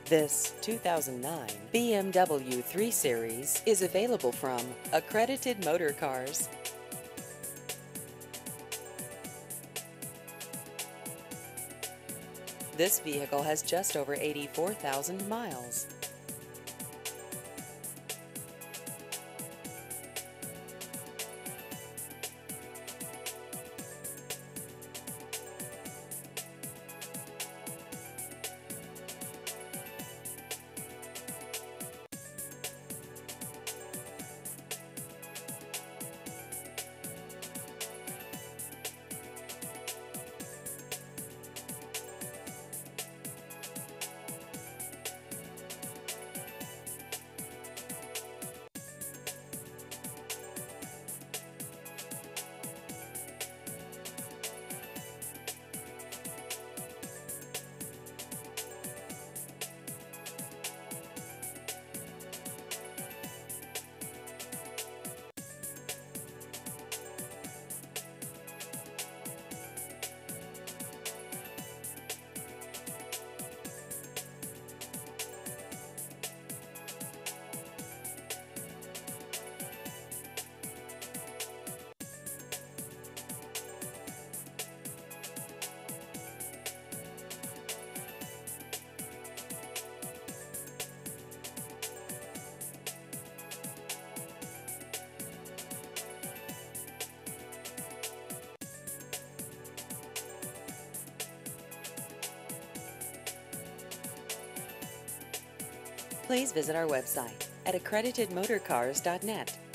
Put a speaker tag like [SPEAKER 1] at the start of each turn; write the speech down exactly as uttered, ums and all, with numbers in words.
[SPEAKER 1] This two thousand nine B M W three Series is available from Accredited Motorcars. This vehicle has just over eighty-four thousand miles. Please visit our website at accredited motorcars dot net.